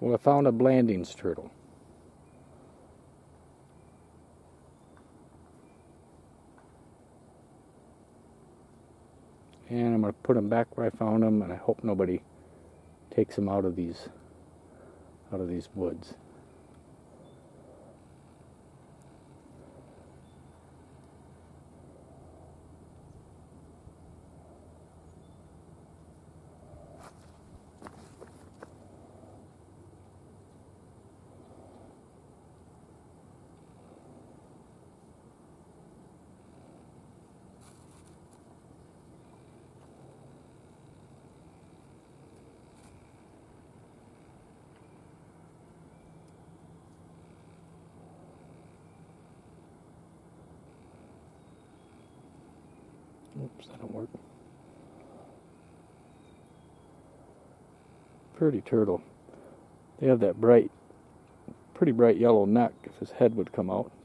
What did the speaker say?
Well, I found a Blanding's turtle. And I'm going to put them back where I found them, and I hope nobody takes them out of these woods. Oops, that don't work. Pretty turtle. They have that pretty bright yellow neck. If his head would come out.